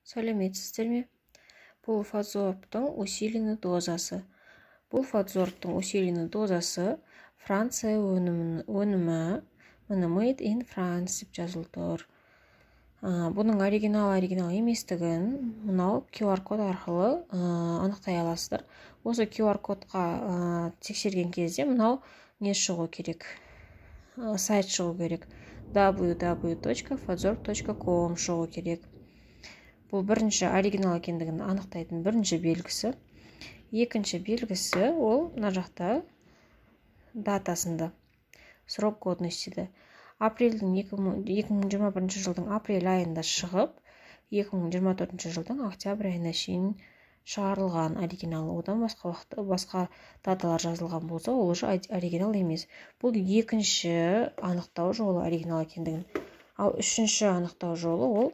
Сәлеметсіздер ме? Бұл фазорбтың усиленный дозасы. Бұл фазорбтың усиленный дозасы Франция өнімі, made in France деп жазылып тұр. Бұның оригинал еместігін мынау QR код арқылы анықтай аласыздар. Осы QR кодқа тексерген кезде мынау не шығу керек? Сайт шығу керек. www.fazorb.com шығу керек. Бұл бірінші оригинал екендігін анықтайтын бірінші белгісі. Екінші белгісі ол мына жақта датасында. Срок годностиде. Апрельдің 2021 жылдың апрель айында шығып, 2024 жылдың октябрь айына шейін шығарылған оригинал. Одан басқа даталар жазылған болса, ол уже оригинал емес. Бұл екінші анықтау жолы оригинал екендігін. Ал үшінші анықтау жолы ол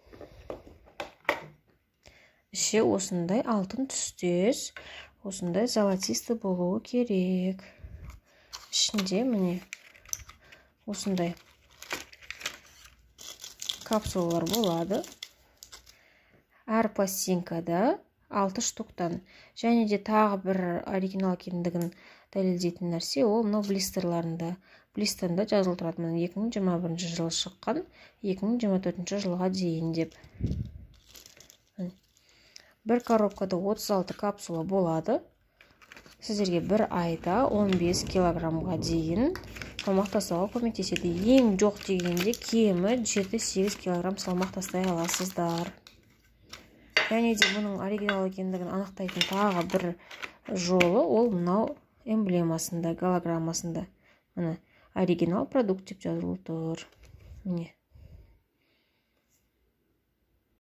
іші осындай алтын түстес, осындай золотисты болуы керек. Ішінде міне осындай капсулалар болады. Әр пластинкада 6 штуктан. Және де тағы бір оригинал екендігін дәлелдейтін нәрсе ол мынау блистерларында. Блистерінде жазылып тұрады. 2021 жылы шыққан, 2024 жылға дейін деп. Бір коробкада 36 капсула болады. Сіздерге бір айда 15 килограммға дейін салмақ тастауға көмектеседі. Ең жоқ дегенде кемі 7-8 килограмм салмақ тастай аласыздар. Және де бұның оригинал екендігін анықтайтын тағы бір жолы ол мынау эмблемасында, голограммасында. Оригинал продукт деп жазылып тұр. Міне.